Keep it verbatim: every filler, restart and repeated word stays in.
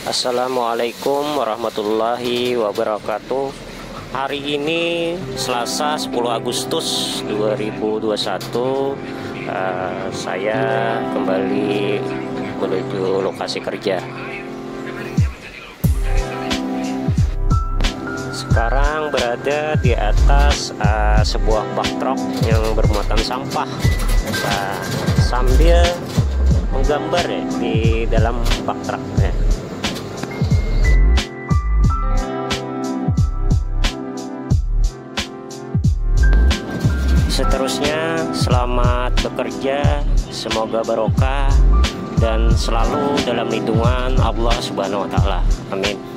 Assalamualaikum warahmatullahi wabarakatuh. Hari ini Selasa sepuluh Agustus dua ribu dua puluh satu, uh, saya kembali menuju lokasi kerja. Sekarang berada di atas uh, sebuah bak truk yang bermuatan sampah, uh, sambil menggambar ya di dalam bak truk ya. Seterusnya, selamat bekerja, semoga barokah dan selalu dalam lindungan Allah Subhanahu wa Ta'ala. Amin.